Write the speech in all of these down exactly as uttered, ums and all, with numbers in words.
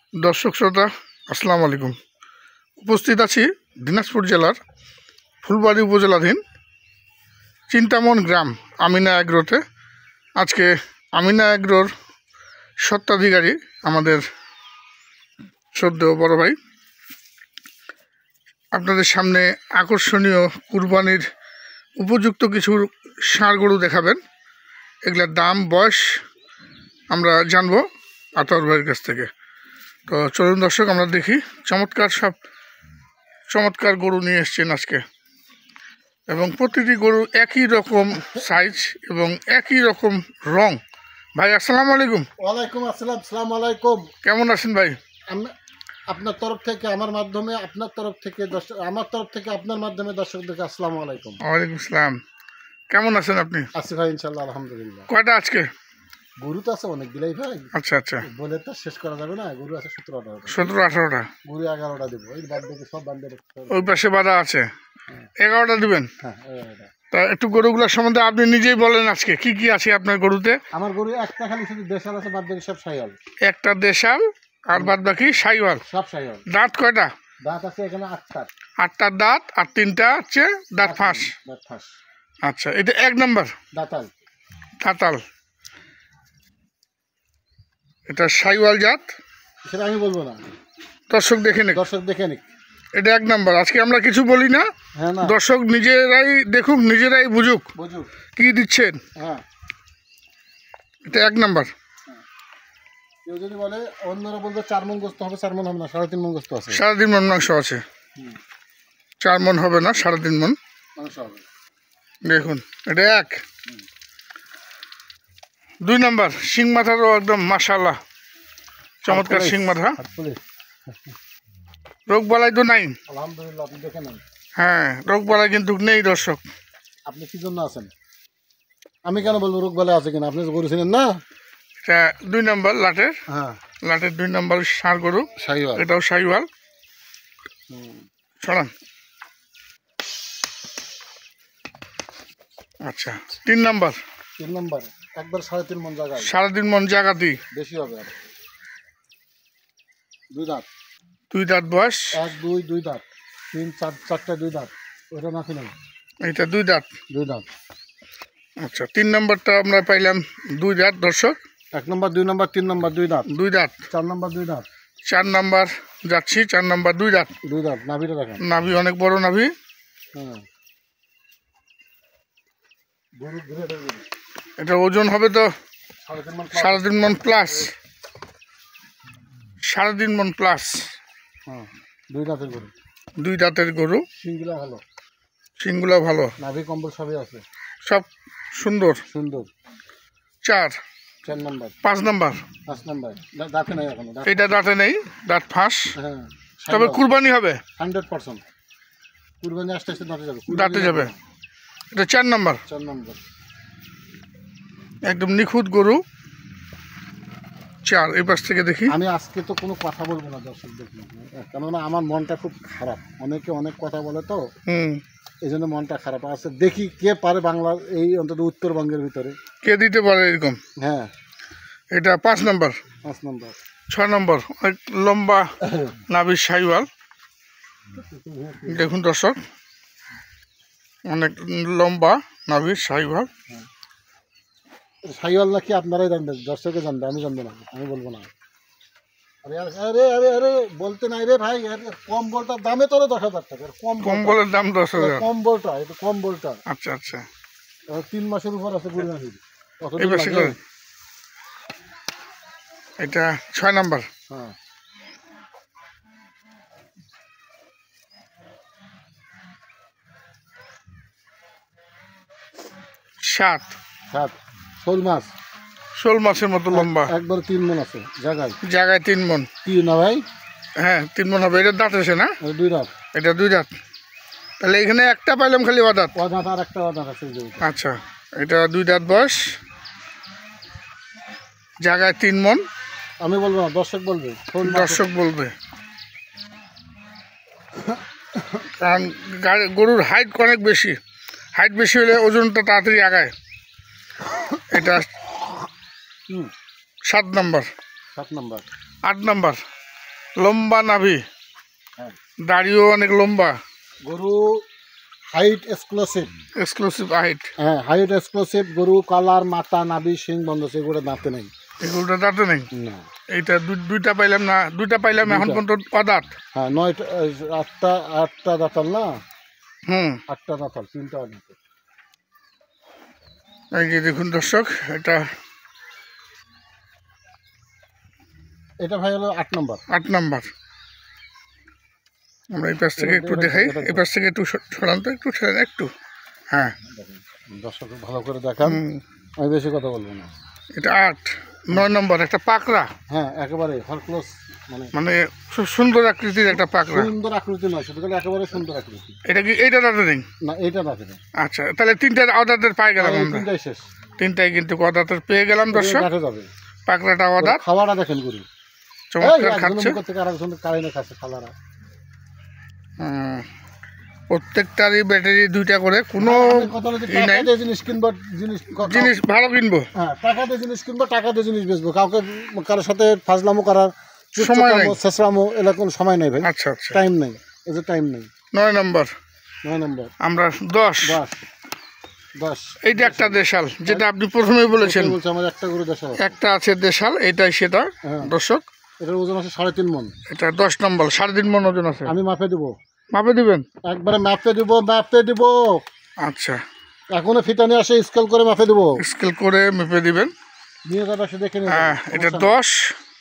দর্শক শ্রোতা আসসালামু আলাইকুম। উপস্থিত আছি দিনাজপুর জেলার ফুলবাড়ী উপজেলাধীন চিন্তামন গ্রাম আমিনা এগ্রোতে। আজকে আমিনা এগ্রোর স্বত্বাধিকারী আমাদের শ্রদ্ধেয় বড় ভাই আপনাদের সামনে আকর্ষণীয় কুরবানির উপযুক্ত কিছু ষাঁড় গরু দেখাবেন। এগুলোর দাম বয়স আমরা জানবো আতর ভাইয়ের কাছ থেকে। তো চলুন দর্শক আমরা দেখি, চমৎকার সব চমৎকার গরু নিয়ে এসছেন আজকে, এবং প্রতিটি গরু একই রকম সাইজ এবং একই রকম রং। ভাই আসসালামু আলাইকুম। ওয়ালাইকুম আসসালাম। আসসালামু আলাইকুম। কেমন আছেন ভাই? আপনার তরফ থেকে আমার মাধ্যমে আপনার তরফ থেকে দর্শক আমার তরফ থেকে আপনার মাধ্যমে দর্শকদেরকে আসসালামু আলাইকুম। ওয়ালাইকুম আসসালাম। কেমন আছেন আপনি? আছি ভাই, ইনশাল্লাহ আলহামদুলিল্লাহ। কয়টা আজকে? গরু তো আছে অনেক দিলাই ভাই। আচ্ছা আচ্ছা, বলে তো শেষ করা যাবে না। গরু আছে সতেরোটা সতেরো আঠারোটা গরু এগারোটা দেবো। এই বাদ দেখে সব বান্ধে ওই পাশে বাধা আছে, এগারোটা দিবেন। হ্যাঁ এগারোটা। তা একটু গরুগুলোর সম্বন্ধে আপনি নিজেই বলেন আজকে কি কি আছে আপনার গরুতে। আমার গরু একটা খালি শুধু দেশাল আছে, বাদ দেখে সব সাইয়াল। একটা দেশাল আর বাদ বাকি সাইওয়াল। সব সাইয়াল। দাঁত কয়টা? দাঁত আছে এখানে আটটা। আটটার দাঁত আর তিনটা হচ্ছে দাঁত ফাঁস। দাঁত ফাঁস। আচ্ছা, এটা এক নম্বর দাঁতাল। দাঁতাল। এটা সাইওয়াল জাত, সেটা আমি বলবো না, দর্শক দেখে নিক। দর্শক দেখে নিক। এটা এক নম্বর। আজকে আমরা কিছু বলি না, হ্যাঁ না, দর্শক নিজেরাই দেখুক, নিজেরাই বুঝুক বুঝুক কি দিচ্ছেন। হ্যাঁ, এটা এক নম্বর। কেউ যদি বলে অন্যরা বলবে চার মন গোস্ত হবে, চার মন হবে না, সাড়ে তিন মন গোস্ত আছে। সাড়ে তিন মন মাংস আছে। চার মন হবে না, সাড়ে তিন মন মাংস হবে। দেখুন এটা এক। দুই নম্বর শিং মাথারও একদম মাশাআল্লাহ চমৎকার শিং মাথা। রোগ বালাই তো নাই আলহামদুলিল্লাহ, আপনি দেখে নেন। হ্যাঁ, রোগ বালাই কিন্তু নেই দর্শক। আপনি কি জন্য আছেন? আমি কেন বলবো রোগ বালাই আছে কিনা? আপনি গরু ছিলেন না। এটা দুই নম্বর লাটের, হ্যাঁ লাটের দুই নম্বর ষাঁড় গরু, সাইওয়াল। এটাও সাইওয়াল। সরান। আচ্ছা, তিন নম্বর। তিন নম্বর একবার সাড়ে তিন মন জায়গা, সাড়ে তিন মন জায়গাতেই বেশি হবে। আর দুই দাঁত। দুই দাঁত বয়স। এক দুই দুই দাঁত, তিন চার চারটে দুই দাঁত। ওইটা না ছিলেন এটা দুই দাঁত। দুই দাঁত। আচ্ছা, তিন নম্বরটা আমরা পাইলাম দুই দাঁত দর্শক। এক নম্বর দুই নম্বর তিন নম্বর দুই দাঁত। দুই দাঁত। চার নম্বর দুই দাঁত। চার নাম্বার যাচ্ছি, চার নাম্বার দুই দাঁত। দুই দাঁত। নাভিটা দেখেন, নাভি অনেক বড় নাভি। হ্যাঁ গরু ঘুরে গরু। এটা ওজন হবে তো সাড়ে তিন মন সাড়ে তিন মন প্লাস, সাড়ে তিন মন প্লাস। হ্যাঁ, দুই দাঁতের গরু। দুই দাঁতের গরু। সিংগুলা ভালো, শিংগুলো ভালো, নাভি কম্বল সবই আছে, সব সুন্দর। সুন্দর। চার চার নম্বর। পাঁচ নাম্বার। পাঁচ নম্বর দাঁতে নাই এখনো। এটা দাঁতে নেই, দাঁত ফাঁস। হ্যাঁ, তবে কুরবানি হবে হান্ড্রেড পার্সেন্ট। কুরবানি আসতে আসতে দাঁতে যাবে, দাঁতে যাবে। এটা চার নাম্বার। চার নম্বর একদম নিখুঁত গরু। চার। এই পাশ থেকে দেখি। আমি আজকে তো কোনো কথা বলবো না দর্শক দেখি, কেননা আমার মনটা খুব খারাপ। অনেকে অনেক কথা বলে তো, হুম, এই জন্য মনটা খারাপ আছে। দেখি কে পারে বাংলার এই অন্তত উত্তরবঙ্গের ভিতরে কে দিতে পারে এরকম। হ্যাঁ, এটা পাঁচ নাম্বার। পাঁচ নম্বর। ছয় নম্বর অনেক লম্বা নাভির সাইওয়াল। দেখুন দর্শক, অনেক লম্বা নাভির সাইওয়াল। সাইওয়াল নাকি আপনারাই জানবেন, দর্শকে জানবে, আমি জানবো না, আমি বলবো না। আরে আরে আরে আরে বলতে নাই রে ভাই, কম্বলটার দামে তোর দশ হাজার টাকা। কম কম্বলের দাম দশ হাজার। কম্বলটা, এটা কম্বলটা। আচ্ছা আচ্ছা, তিন মাসের উপর আছে কুরবানি। এই পাশে করে। এটা ছয় নাম্বার। হ্যাঁ, সাত। সাত। শোল মাছ, শোল মাছের মতো লম্বা। একবার তিন মন আছে জায়গায়, জায়গায় তিন মন। কি না ভাই? হ্যাঁ, তিন মন হবে। এটা দাঁত আছে না? দুই দাঁত। এটা দুই দাঁত। তাহলে এখানে একটা পাইলাম খালি অদাঁত। অদাঁত আর একটা অদাঁত আছে। আচ্ছা, এটা দুই দাঁত বয়স, জায়গায় তিন মন। আমি বলবো না, দর্শক বলবে। দর্শক বলবে, কারণ গরুর হাইট অনেক বেশি। হাইট বেশি হলে ওজনটা তাড়াতাড়ি আগায়। এটা সাত নম্বর। সাত নম্বর। আট নম্বর। লম্বা নাভি, হ্যাঁ দাড়িও অনেক লম্বা, গরু হাইট এক্সক্লুসিভ, এক্সক্লুসিভ হাইট। হ্যাঁ হাইট এক্সক্লুসিভ গরু, কালার, মাথা, নাভি, শিং বন্ধ, সেগুলো দাঁতে নেই। এগুলোটা দাঁতে নেই? না। এইটা দুইটা পাইলাম না, দুইটা পাইলাম এখন পর্যন্ত অদাঁত। হ্যাঁ নয়টা, আটটা আটটা দাঁতাল না? হুম, আটটা দাঁতাল, তিনটা অদাঁত। এই যে দেখুন দর্শক, এটা এটা ভাই হলো আট নম্বর। আট নাম্বার। আমরা এই পাশ থেকে একটু দেখাই, এই পাশ থেকে একটু সরান তো, একটু সরান একটু। হ্যাঁ দর্শক ভালো করে দেখান, আমি বেশি কথা বলবো না। এটা আট। নয় নম্বর একটা পাকড়া, হ্যাঁ একেবারে হরক্লোজ, মানে মানে খুব সুন্দর আকৃতির একটা পাকড়া। সুন্দর আকৃতি নয়, শুধু একেবারে সুন্দর আকৃতি। এটা কি এইটা দাঁতে নেই? না এইটা দাঁতে নেই। আচ্ছা, তাহলে তিনটার অদাঁতের পাই গেলাম আমরা। তিনটাই শেষ, তিনটাই কিন্তু অদাঁতের পেয়ে গেলাম দর্শক। দাঁতে যাবে। পাকড়াটা অদাঁত, খাওয়াটা দেখেন গরু চমৎকার খাচ্ছে। আরেকজন কারেন্টে খাচ্ছে খালারা। হুম, প্রত্যেকটারই ব্যাটারি দুইটা করে, কোনো জিনিস কিনবো, জিনিস জিনিস ভালো কিনবো। হ্যাঁ টাকা দিয়ে জিনিস কিনবো, টাকা দিয়ে জিনিস বেচবো, কাউকে কারোর সাথে ফাজলামো করার সময় নেই, শেষরামো এরকম সময় নেই ভাই। আচ্ছা আচ্ছা, টাইম নেই, এই যে টাইম নেই। নয় নম্বর। নয় নম্বর আমরা দশ। দশ দশ এইটা একটা দেশাল, যেটা আপনি প্রথমেই বলেছেন। বলছে আমার একটা গরু দেশাল, একটা আছে দেশাল, এটাই সেটা দর্শক। এটার ওজন আছে সাড়ে তিন মন। এটা দশ নম্বর, সাড়ে তিন মন ওজন আছে। আমি মাপে দেবো, মাপে দিবেন? একবারে মাপে দিব, মাপে দিব। আচ্ছা, এখনো ফিতা নিয়ে আসে, স্কেল করে মাপে দেবো, স্কেল করে মেপে দিবেন। নিয়ে যাবে সে দেখে নিয়ে হ্যাঁ, এটা দশ।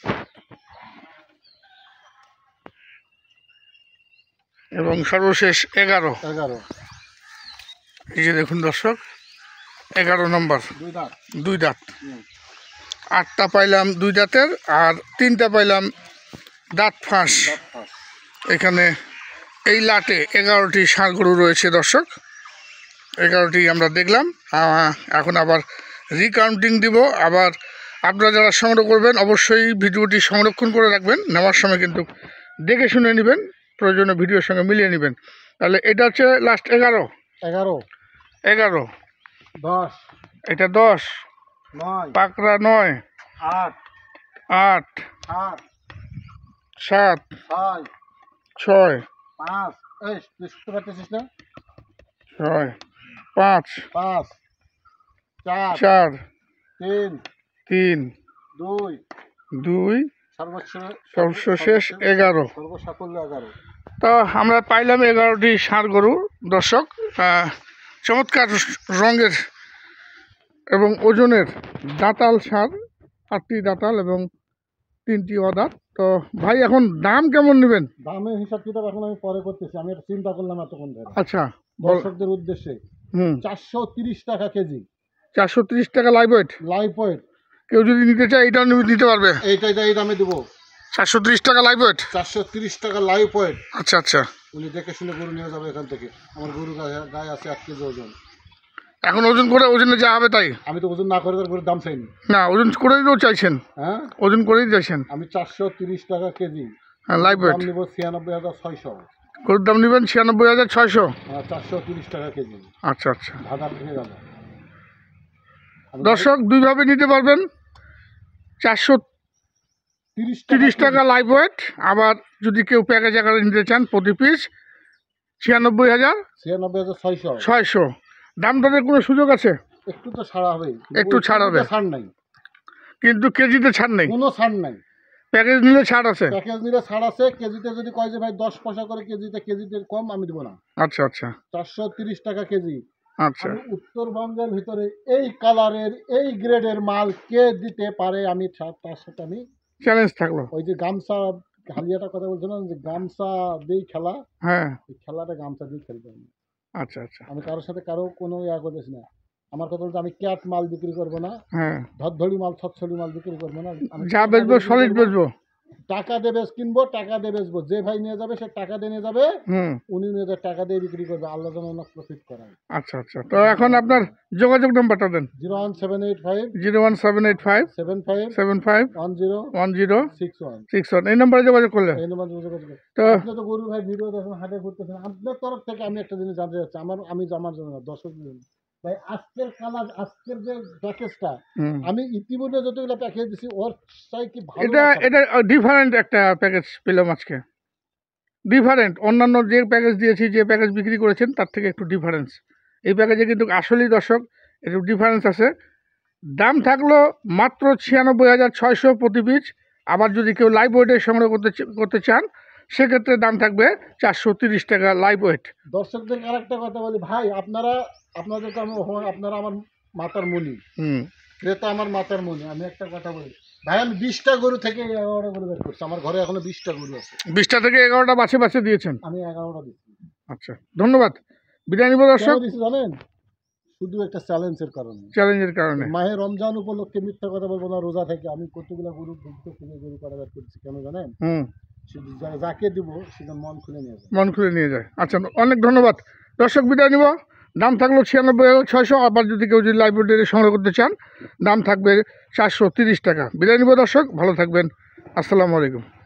এবং সর্বশেষ এগারো। এগারো। এই যে দেখুন দর্শক, এগারো নম্বর, দুই দাঁত। দুই দাঁত। আটটা পাইলাম দুই দাঁতের, আর তিনটা পাইলাম দাঁত ফাঁস। এখানে এই লাটে এগারোটি ষাঁড় গরু রয়েছে দর্শক, এগারোটি আমরা দেখলাম। এখন আবার রিকাউন্টিং দিব। আবার আপনারা যারা সংগ্রহ করবেন অবশ্যই ভিডিওটি সংরক্ষণ করে রাখবেন, নেওয়ার সময় কিন্তু দেখে শুনে নেবেন, প্রয়োজনে ভিডিওর সঙ্গে মিলিয়ে নেবেন। তাহলে এটা হচ্ছে লাস্ট এগারো। এগারো। এগারো। দশ। এটা দশ। নয়। পাকড়া নয়। আট। আট। সাত। সাত। ছয়। ছয়। পাঁচ। এই তুই শুনতে পারতেছিস না? ছয়। পাঁচ। পাঁচ। চার। চার। তিন। তিন। দুই। দুই। সর্বোচ্চ সর্বশেষ এগারো। সর্বসাফল্য এগারো। তো আমরা পাইলাম এগারোটি ষাঁড় গরু দর্শক, চমৎকার রঙের এবং ওজনের দাঁতাল ষাঁড়, আটটি দাঁতাল এবং তিনটি অদাঁত। তো ভাই এখন দাম কেমন নেবেন? দামের হিসাব কিতাব এখন আমি পরে করতেছি, আমি একটা চিন্তা করলাম এতক্ষণ ধরে। আচ্ছা, দর্শকদের উদ্দেশ্যে হুম, চারশো তিরিশ টাকা কেজি। চারশো তিরিশ টাকা লাইভ ওয়েট। লাইভ ওয়েট কেউ যদি নিতে চায় এটাও নিতে পারবে? এইটাই এই দামে দেবো, চারশো তিরিশ টাকা লাইভ ওয়েট। চারশো তিরিশ টাকা লাইভ ওয়েট। আচ্ছা আচ্ছা, উনি দেখে শুনে গরু নিয়ে যাবে এখান থেকে। আমার গরু গায়ে গায়ে আছে এক কেজি ওজন। এখন ওজন করে ওজনে যা হবে তাই? আমি তো ওজন না করে তার গরুর দাম চাইনি। না, ওজন করেই তো চাইছেন? হ্যাঁ ওজন করেই চাইছেন। আমি চারশো তিরিশ টাকা কেজি, হ্যাঁ লাইভ ওয়েট। দাম নেবো ছিয়ানব্বই হাজার ছয়শো। গরুর দাম নেবেন ছিয়ানব্বই হাজার ছয়শো। হ্যাঁ চারশো তিরিশ টাকা কেজি। আচ্ছা আচ্ছা, ভাগার থেকে গেল। দর্শক দুইভাবে নিতে পারবেন, চারশো তিরিশ তিরিশ টাকা লাইভ ওয়েট। আবার যদি কেউ প্যাকেজ আকারে নিতে চান প্রতি পিস ছিয়ানব্বই হাজার ছিয়ানব্বই হাজার ছয়শো। ছয়শো। দাম দরের কোনো সুযোগ আছে? একটু তো ছাড় হবে, একটু ছাড় হবে, ছাড় নাই কিন্তু কেজিতে ছাড় নেই। কোনো ছাড় নাই। প্যাকেজ নিলে ছাড় আছে? প্যাকেজ নিলে ছাড় আছে। কেজিতে যদি কয় যে ভাই দশ পয়সা করে কেজিতে, কেজিতে কম আমি দেবো না। আচ্ছা আচ্ছা, চারশো তিরিশ টাকা কেজি। আচ্ছা, উত্তরবঙ্গের ভিতরে এই কালারের এই গ্রেডের মাল কে দিতে পারে, আমি তার সাথে আমি চ্যালেঞ্জ থাকলো। ওই যে গামছা হালিয়াটা কথা বলছিলাম, যে গামছা দিয়ে খেলা, হ্যাঁ এই খেলাটা গামছা দিয়ে খেলতে আমি। আচ্ছা আচ্ছা, আমি কারোর সাথে কারো কোনো ইয়া করতেছি না। আমার কথা বলতে আমি ক্যাট মাল বিক্রি করবো না, হ্যাঁ ধরধরি মাল ছটছড়ি মাল বিক্রি করবো না। আমি যা বেচবো সলিড বেচবো, টাকা দিয়ে বেচ কিনবো, টাকা দিয়ে বেচবো। যে ভাই নিয়ে যাবে সে টাকা দিয়ে নিয়ে যাবে, হুম, উনি নিয়ে যাবে টাকা দিয়ে বিক্রি করবে। আল্লাহ যেন ওনার প্রফিট করায়। আচ্ছা আচ্ছা। তো এখন আপনার যোগাযোগ নাম্বারটা দেন। Zero one seven eight five zero one seven eight five seven five seven five one zero one zero six one six one এই নাম্বারে যোগাযোগ করলে। এই নম্বর যোগাযোগ করবে। তো আপনি তো গরু ভাই ভিডিও দেখেন, হাটে ঘুরতেছেন, আপনার তরফ থেকে আমি একটা জিনিস জানতে চাচ্ছি, আমার আমি আমার জন্য না, দর্শকদের জন্য। তাই আজকের কালার আজকের যে প্যাকেজটা হুম। আমি ইতিমধ্যে যতগুলো প্যাকেজ দিছি ওর চাই কি ভালো এটা না খারাপ? এটা ডিফারেন্ট একটা প্যাকেজ পেলাম আজকে, ডিফারেন্ট অন্যান্য যে প্যাকেজ দিয়েছি, যে প্যাকেজ বিক্রি করেছেন তার থেকে একটু ডিফারেন্স। এই প্যাকেজে কিন্তু আসলেই দর্শক একটু ডিফারেন্স আছে। দাম থাকলো মাত্র ছিয়ানব্বই হাজার ছয়শো প্রতি পিস। আবার যদি কেউ লাইভ ওয়েটে সংগ্রহ করতে চা- করতে চান সেক্ষেত্রে দাম থাকবে চারশো তিরিশ টাকা লাইভ ওয়েট। দর্শকদের আরেকটা কথা বলি ভাই, আপনারা আপনাদেরকে আমি আপনারা আমার মাতার মনি, হুম। ক্রেতা আমার মাতার মনি। আমি একটা কথা বলি ভাই, আমি বিশটা গরু থেকে এগারোটা গরু বের করছি, আমার ঘরে এখনো বিশটা গরু আছে, বিশটা থেকে এগারোটা বাছে বাছে দিয়েছেন। আমি এগারোটা দিচ্ছি। আচ্ছা, ধন্যবাদ। বিদায় নিব দর্শক, কেন দিচ্ছি জানেন? শুধু একটা চ্যালেঞ্জের কারণে, চ্যালেঞ্জের কারণে। মাহে রমজান উপলক্ষে মিথ্যা কথা বলবো না, রোজা থেকে আমি কতগুলো গরু দুগ্ধ থেকে গরু কাটা বের করছি, কেন জানেন? হুম। শুধু যা- যাকে দিব সেটা মন খুলে নিয়ে যাবে। মন খুলে নিয়ে যায়। আচ্ছা, অনেক ধন্যবাদ দর্শক, বিদায় নিব। দাম থাকলো ছিয়ানব্বই হাজার ছয়শো। আবার যদি কেউ যদি লাইব্রেরি সংগ্রহ করতে চান দাম থাকবে চারশো তিরিশ টাকা। বিদায় নিব দর্শক, ভালো থাকবেন। আসসালামু আলাইকুম।